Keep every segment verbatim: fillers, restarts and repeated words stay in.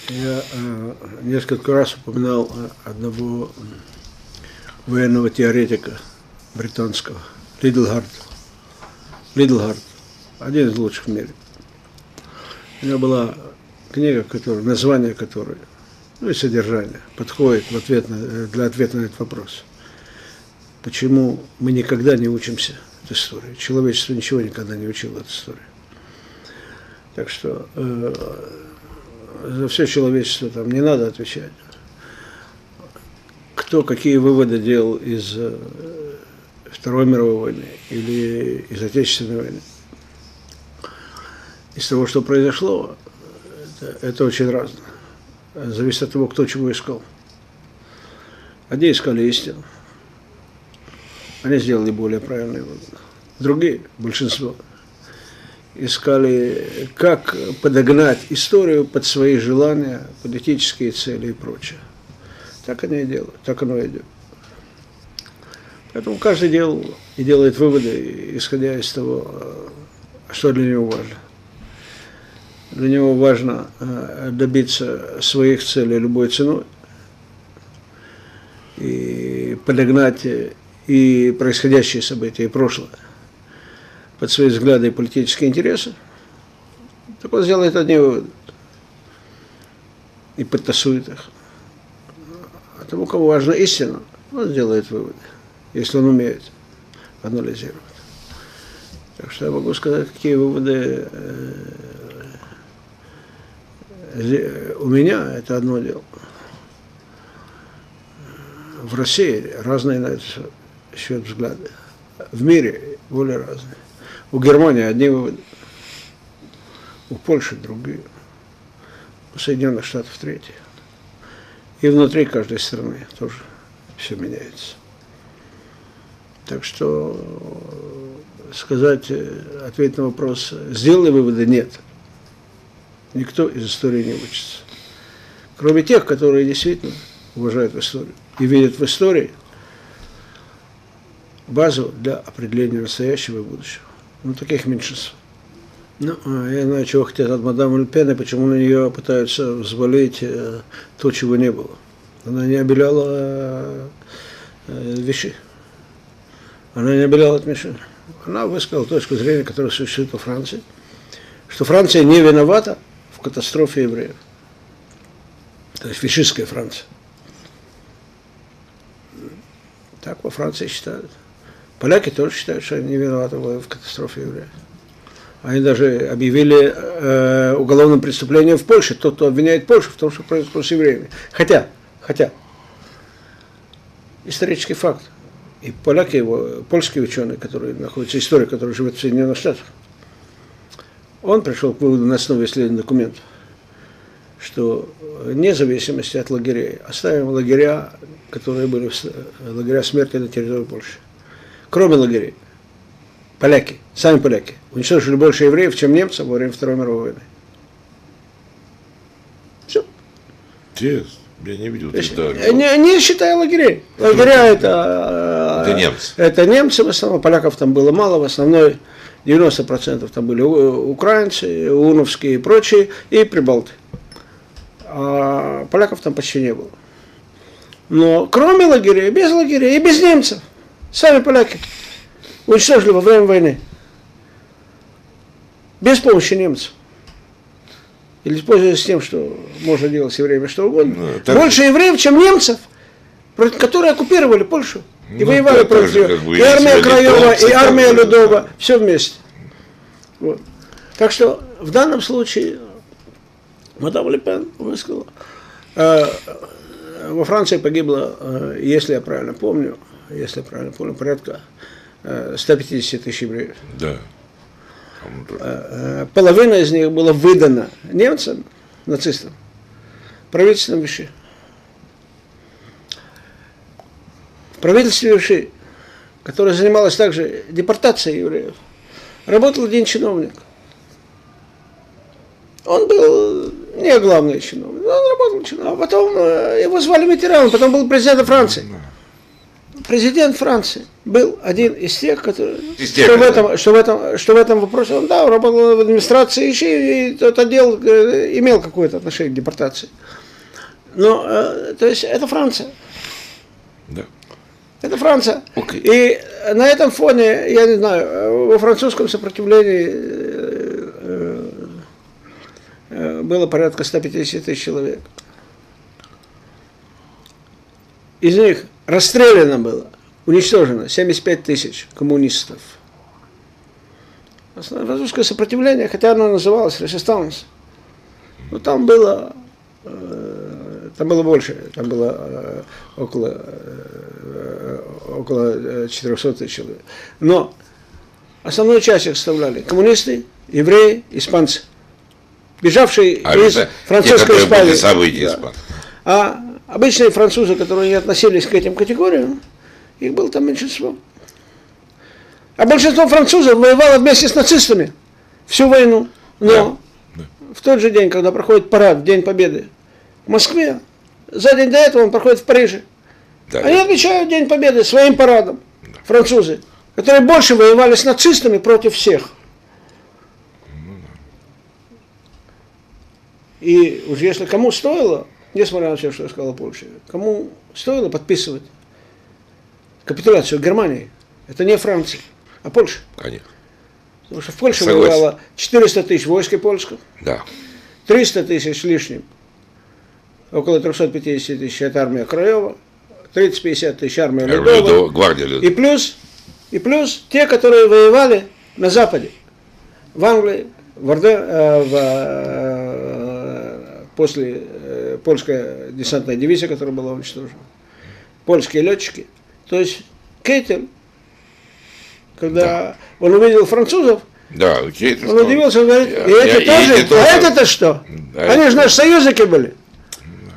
Я э, несколько раз упоминал одного военного теоретика британского, Лидлгард. Лидлгард, один из лучших в мире. У него была книга, которая, название которой, ну и содержание, подходит в ответ на, для ответа на этот вопрос. Почему мы никогда не учимся от истории? Человечество ничего никогда не учило от истории. Так что э, за все человечество там не надо отвечать. Кто какие выводы делал из э, Второй мировой войны или из Отечественной войны. Из того, что произошло, это, это очень разно. Зависит от того, кто чего искал. Одни искали истину. Они сделали более правильные выводы. Другие, большинство, искали, как подогнать историю под свои желания, политические цели и прочее. Так они и делают, так оно и идет. Поэтому каждый делал и делает выводы, исходя из того, что для него важно. Для него важно добиться своих целей любой ценой и подогнать и происходящие события, и прошлое под свои взгляды и политические интересы. Так он сделает одни выводы и подтасует их. А тому, кому важна истина, он сделает выводы, если он умеет анализировать. Так что я могу сказать, какие выводы э, у меня, это одно дело. В России разные на этот счет взгляды. В мире более разные. У Германии одни выводы, у Польши другие, у Соединенных Штатов третьи. И внутри каждой страны тоже все меняется. Так что сказать, ответить на вопрос, сделали выводы, нет. Никто из истории не учится. Кроме тех, которые действительно уважают историю и видят в истории базу для определения настоящего и будущего. Ну, таких меньшинств. Ну, я знаю, чего хотят от мадам Ле Пен, и почему на нее пытаются взвалить то, чего не было. Она не обеляла вещи. Она не обеляла от Миши. Она высказала точку зрения, которая существует во Франции, что Франция не виновата в катастрофе евреев. То есть фашистская Франция. Так во Франции считают. Поляки тоже считают, что они не виноваты в катастрофе евреев. Они даже объявили э, уголовным преступлением в Польше. Тот, кто обвиняет Польшу в том, что произошло с евреями. Хотя, хотя, исторический факт. И поляки, его, польский ученый, который находится, историк, который живет в Соединенных Штатах, он пришел к выводу на основе исследований документов, что вне зависимости от лагерей, оставим лагеря, которые были в, лагеря смерти на территории Польши. Кроме лагерей, поляки, сами поляки, уничтожили больше евреев, чем немцев во время Второй мировой войны. Все. Интересно. Я не видел. Не, не считая лагерей. Лагеря это, это немцы. Это немцы в основном, поляков там было мало, в основном девяносто процентов там были украинцы, уновские и прочие, и прибалты. А поляков там почти не было. Но кроме лагерей, без лагерей и без немцев, сами поляки уничтожили во время войны. Без помощи немцев. Или пользуясь тем, что можно делать с евреями что угодно. Ну, так... Больше евреев, чем немцев, которые оккупировали Польшу. И ну, воевали против нее. Как бы, и армия Краева, и армия Людова, да. Все вместе. Вот. Так что в данном случае мадам Ле Пен высказала. Э, во Франции погибло, э, если я правильно помню, если я правильно помню, порядка э, сто пятьдесят тысяч евреев. Да. Половина из них была выдана немцам, нацистам, правительством Виши. В правительстве Виши, которое занималось также депортацией евреев, работал один чиновник. Он был не главный чиновник, он работал чиновником, а потом его звали ветераном, потом был президентом Франции. президент Франции был один из тех, которые, из тех, что, в этом, что, в этом, что в этом вопросе, он, да, работал в администрации, и этот отдел имел какое-то отношение к депортации. Но, то есть, это Франция. Да. Это Франция. Okay. И на этом фоне, я не знаю, во французском сопротивлении было порядка ста пятидесяти тысяч человек. Из них расстреляно было, уничтожено семьдесят пять тысяч коммунистов. Французское сопротивление, хотя оно называлось «Ресистанс», но там было, там было больше, там было около, около четырехсот тысяч человек. Но основную часть их составляли коммунисты, евреи, испанцы, бежавшие а из французской Испании. Да. А обычные французы, которые не относились к этим категориям, их было там меньшинство. А большинство французов воевало вместе с нацистами всю войну. Но да. Да. в тот же день, когда проходит парад, в День Победы, в Москве, за день до этого он проходит в Париже. Да. Они отмечают День Победы своим парадом, да. французы, которые больше воевали с нацистами против всех. И уж если кому стоило, несмотря на все, что я сказал Польше, кому стоило подписывать капитуляцию Германии, это не Франция, а Польша. Конечно. Потому что в Польше воевало четыреста тысяч войска польских, да. триста тысяч с лишним, около трехсот пятидесяти тысяч это армия Краева, тридцать-пятьдесят тысяч армия Людова, гвардия Людова. И плюс, и плюс те, которые воевали на Западе, в Англии, в Орде, э, в, э, после э, польская десантная дивизия, которая была уничтожена, польские летчики. То есть Кейтель, когда да. он увидел французов, да, Кейтель, он удивился, он говорит, я, и это я, тоже, и это а это-то что? Да, Они это... же наши союзники были. Да.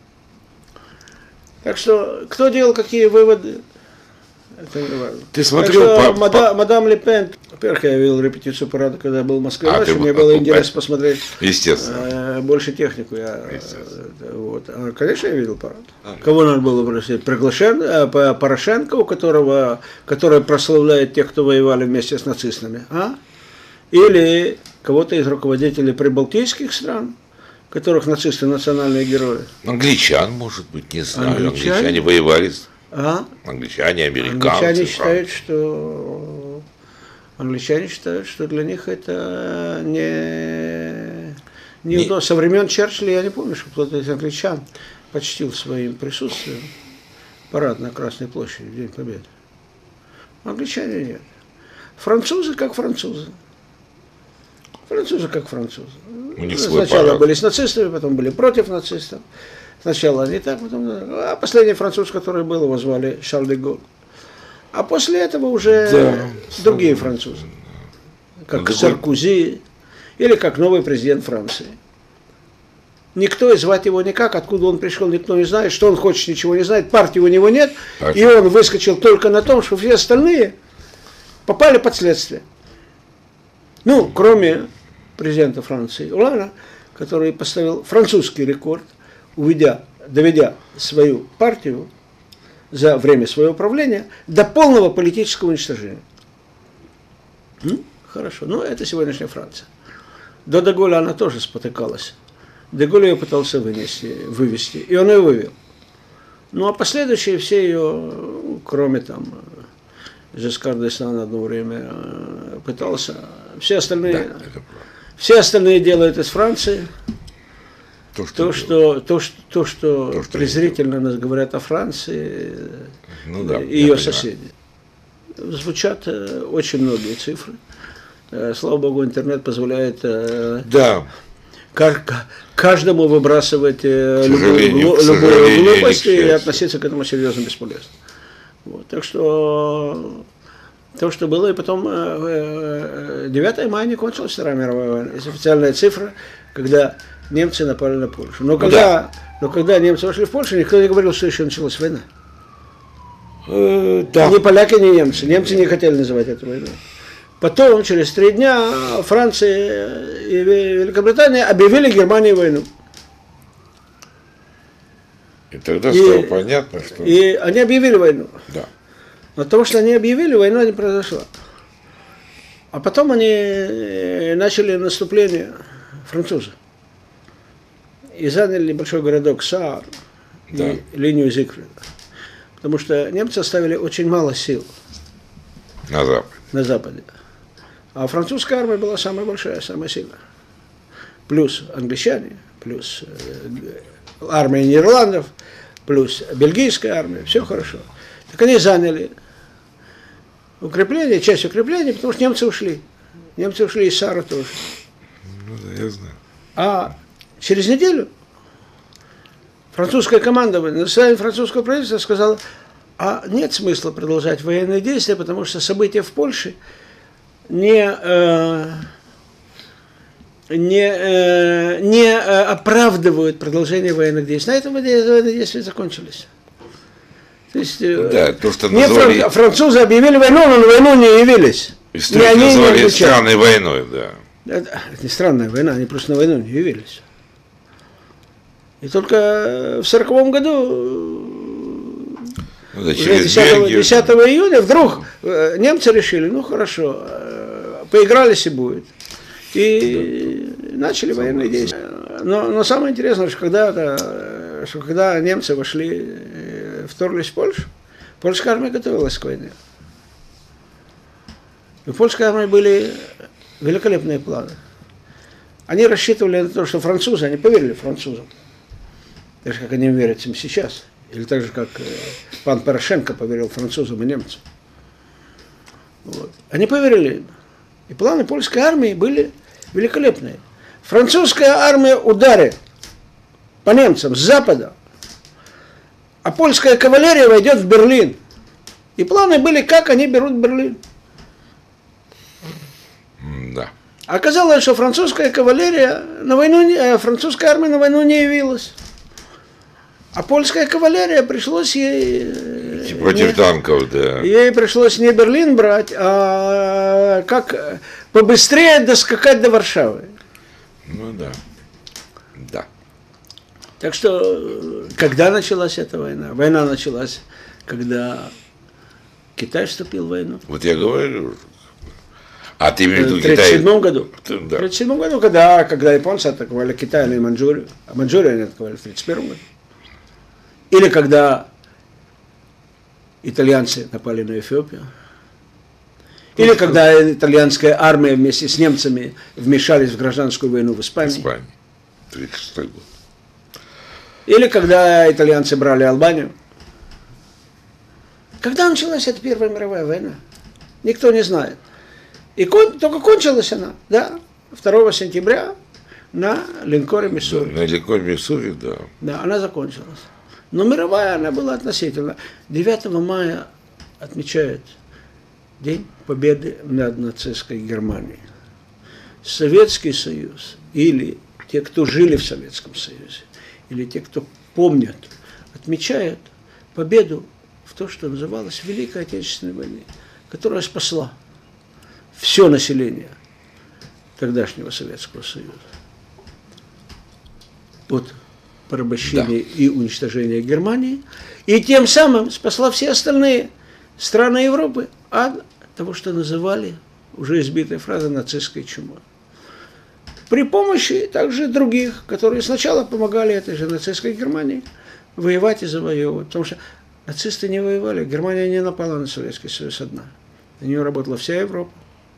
Так что, кто делал какие выводы, это не важно. Ты смотрел так что, по, мада, по... мадам Ле Пен, во-первых, я видел репетицию парада, когда я был в Москве, а, мне было интересно посмотреть. Естественно. Э, больше технику я. Вот. А, конечно, я видел парад. А, Кого надо было просить? Приглашен, э, Порошенко, у которого, который прославляет тех, кто воевали вместе с нацистами, а? Или кого-то из руководителей прибалтийских стран, которых нацисты национальные герои. Англичан, может быть, не знаю. Англичане, Англичане воевали. А? Англичане, американцы. Англичане считают, что англичане считают, что для них это не, не, не... Удобно. Со времен Черчилля я не помню, что кто-то из англичан почтил своим присутствием парад на Красной площади в День Победы. Англичане нет. Французы как французы. Французы как французы. У них Сначала парад. были с нацистами, потом были против нацистов. Сначала они так, потом... А последний француз, который был, его звали Шарль де Голль. А после этого уже да, другие французы. Как Голль. Саркози или как новый президент Франции. Никто, и звать его никак, откуда он пришел, никто не знает, что он хочет, ничего не знает, партии у него нет. Так. И он выскочил только на том, что все остальные попали под следствие. Ну, кроме президента Франции Олана, который поставил французский рекорд, уведя, доведя свою партию за время своего правления до полного политического уничтожения. Ну, хорошо, но это сегодняшняя Франция. До де Голля она тоже спотыкалась. Де Голль ее пытался вынести, вывести, и он ее вывел. Ну, а последующие все ее, кроме там Жескар д'Эстан одно время пытался, все остальные, да, все остальные делают из Франции. То, что, то, что, то, что, то, что, то, что презрительно нас говорят о Франции, ну, да, и ее соседи. Звучат э, очень многие цифры. Э, слава богу, интернет позволяет э, да. к, каждому выбрасывать э, любую, любую глупость и относиться к этому серьезно бесполезно. Вот, так что то, что было, и потом э, э, девятое мая не кончилась Вторая мировая война. Это официальная цифра, когда немцы напали на Польшу. Но когда, да. но когда немцы вошли в Польшу, никто не говорил, что еще началась война. Э, да. Ни поляки, ни немцы. Немцы не хотели называть это войной. Потом, через три дня, Франция и Великобритания объявили Германии войну. И тогда стало и, понятно, что... И они объявили войну. Да. Но от того, что они объявили, война не произошла. А потом они начали наступление французы. И заняли небольшой городок Саар, да, и линию Зигфрида. Потому что немцы оставили очень мало сил на западе. на западе. А французская армия была самая большая, самая сильная. Плюс англичане, плюс армия Нидерландов, плюс бельгийская армия. Все хорошо. Так они заняли укрепление, часть укрепления, потому что немцы ушли. Немцы ушли из Саара тоже. Ну да, я знаю. А через неделю французское командование, на заседании французского правительства сказало, а нет смысла продолжать военные действия, потому что события в Польше не, э, не, э, не э, оправдывают продолжение военных действий. На этом военные действия закончились. То есть, да, то, что не назвали... фран... французы объявили войну, но на войну не явились. Историки они назвали не странной войной, да. Это, это не странная война, они просто на войну не явились. И только в сороковом году, ну, да, через десятого июня, вдруг немцы решили, ну хорошо, поигрались и будет. И да, начали военные действия. Но, но самое интересное, что когда, что когда немцы вошли, вторглись в Польшу, польская армия готовилась к войне. У польской армии были великолепные планы. Они рассчитывали на то, что французы, они поверили французам. Так же, как они верят им сейчас. Или так же, как пан Порошенко поверил французам и немцам. Вот. Они поверили им. И планы польской армии были великолепные. Французская армия ударит по немцам с запада, а польская кавалерия войдет в Берлин. И планы были, как они берут Берлин. Да. Оказалось, что французская кавалерия на войну, не, французская армия на войну не явилась. А польская кавалерия пришлось ей... Против не, танков, да. Ей пришлось не Берлин брать, а как побыстрее доскакать до Варшавы. Ну да. Да. Так что, когда началась эта война? Война началась, когда Китай вступил в войну. Вот я говорю... А ты имеешь в виду Китай? В тридцать седьмом году. Да. В тридцать седьмом году, когда, когда японцы атаковали Китай или Маньчжурию. А Маньчжурию они атаковали в тридцать первом году. Или когда итальянцы напали на Эфиопию. Или когда итальянская армия вместе с немцами вмешались в гражданскую войну в Испании. Испания. тридцать шестой год. Или когда итальянцы брали Албанию. Когда началась эта Первая мировая война? Никто не знает. И кон, только кончилась она, да, второго сентября на линкоре Миссури. Да, на линкоре Миссури, да. Да, она закончилась. Но мировая она была относительно. девятого мая отмечают День Победы над нацистской Германией. Советский Союз, или те, кто жили в Советском Союзе, или те, кто помнят, отмечают победу в то, что называлось Великой Отечественной войной, которая спасла все население тогдашнего Советского Союза от порабощения, да, и уничтожения Германии, и тем самым спасла все остальные страны Европы от того, что называли, уже избитая фраза, нацистской чумой. При помощи также других, которые сначала помогали этой же нацистской Германии воевать и завоевывать, потому что нацисты не воевали, Германия не напала на Советский Союз одна. На нее работала вся Европа,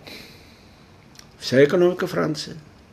вся экономика Франции,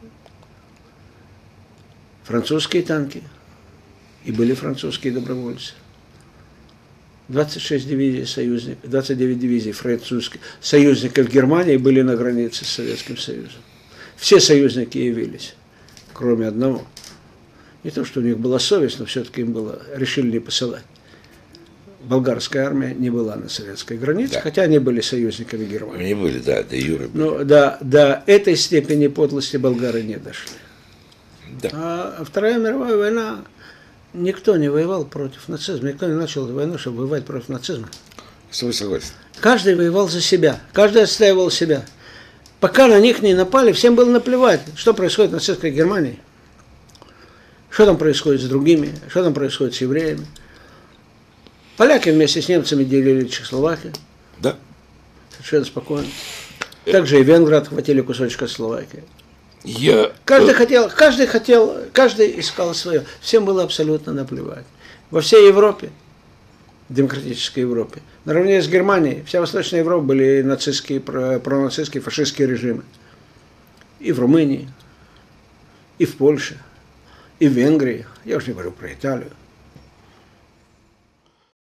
французские танки, и были французские добровольцы. двадцать шесть дивизий союзников, двадцать девять дивизий французских союзников Германии были на границе с Советским Союзом. Все союзники явились, кроме одного. Не то, что у них была совесть, но все-таки им было, решили не посылать. Болгарская армия не была на советской границе, да, хотя они были союзниками Германии. Они были, да, до юры. Но до, до этой степени подлости болгары не дошли. Да. А Вторая мировая война, никто не воевал против нацизма, никто не начал войну, чтобы воевать против нацизма. С тобой согласен. Каждый воевал за себя, каждый отстаивал себя. Пока на них не напали, всем было наплевать, что происходит в нацистской Германии. Что там происходит с другими, что там происходит с евреями. Поляки вместе с немцами делили Чехословакию. Да. Совершенно спокойно. Также и венгры отхватили кусочек Словакии. Я... Каждый хотел, каждый хотел, каждый искал свое. Всем было абсолютно наплевать. Во всей Европе, демократической Европе, наравне с Германией, вся Восточная Европа были нацистские, пронацистские, фашистские режимы. И в Румынии, и в Польше, и в Венгрии. Я уже не говорю про Италию.